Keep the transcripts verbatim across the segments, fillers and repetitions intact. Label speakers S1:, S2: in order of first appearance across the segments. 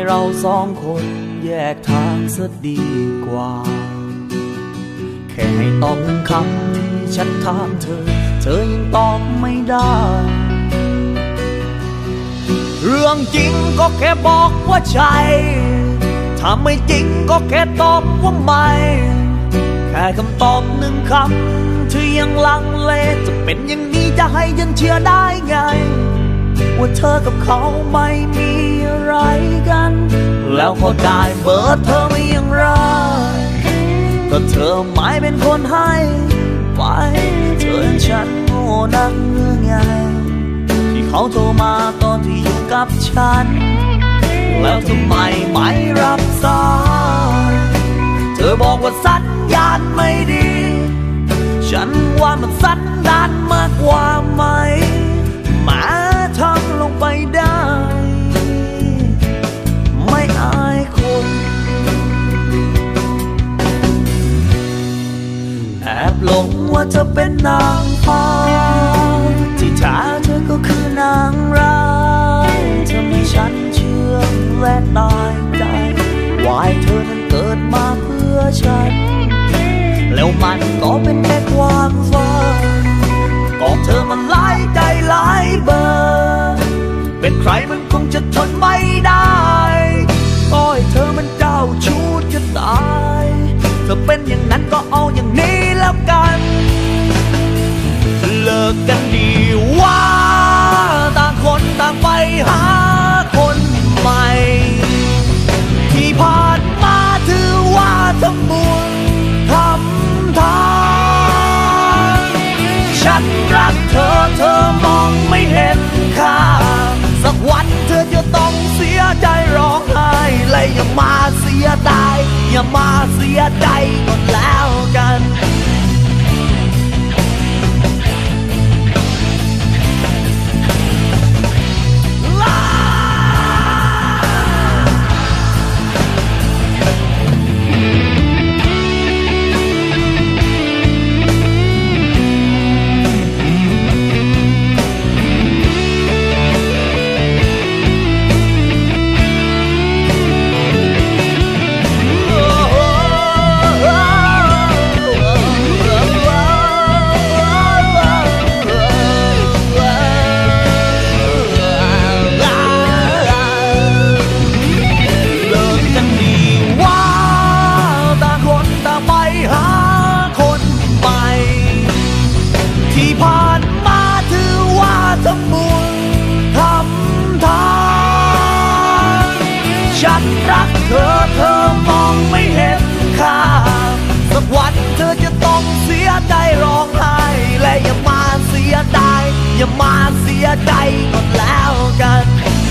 S1: เราสองคนแยกทางเสียดีกว่าแค่ให้ตอบหนึ่งคำที่ฉันถามเธอเธอยังตอบไม่ได้เรื่องจริงก็แค่บอกว่าใช่ถ้าไม่จริงก็แค่ตอบว่าไม่แค่คำตอบหนึ่งคำที่ยังลังเลจะเป็นอย่างนี้จะให้ยันเชื่อได้ไงว่าเธอกับเขาไม่มีอะไรกันแล้วพอได้เบอร์เธอไม่ยังไรก็เธอไม่เป็นคนให้ไปเธออย่างฉันโง่นักหรือไงที่เขาโทรมาตอนที่อยู่กับฉันแล้วทำไมไม่รับสายเธอบอกว่าสัญญาณไม่ดีฉันว่ามันสันดานมากกว่าไหมแม้ทำลงไปได้ไม่อายคนแอบหลงว่าเธอเป็นนางฟ้าที่แท้เธอก็คือนางร้ายเธอมีฉันเชื่อและตายใจว่าเธอนั้นเกิดมาเพื่อฉันแล้วมันก็เป็นแค่ความฝันก็เธอมันหลายใจหลายเบอร์เป็นใครมันคงจะทนไม่ได้ก็ให้เธอมันเจ้าชู้จะตายเธอเป็นอย่างนั้นก็เอาอย่างนี้แล้วกันเลิกกันดีว่าต่างคนต่างไปหาคนใหม่ที่ผ่านมาถือว่าทั้งมวลทำทางฉันรักเธอเธอมองไม่เห็นค่าสักวันเธอจะต้องเสียใจร้องไห้และอย่ามาเสียดายอย่ามาเสียใจก่อนแล้วกันฉันรักเธอเธอมองไม่เห็นค่าสักวันเธอจะต้องเสียใจร้องไห้และอย่ามาเสียดายอย่ามาเสียใจก่อนแล้วกัน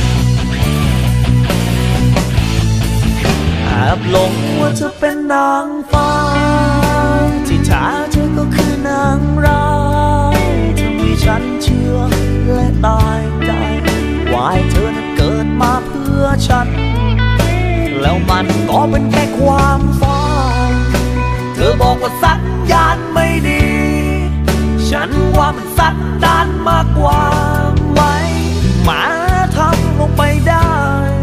S1: แอบหลงว่าเธอเป็นนางฟ้าที่แท้เธอก็คือนางร้ายทำให้ฉันเชื่อและตายใจว่าเธอนั้นเกิดมาเพื่อฉันแล้วมันก็เป็นแค่ความฝันเธอบอกว่าสัญญาณไม่ดีฉันว่ามันสันดานมากกว่าไหมมาทำลงไปได้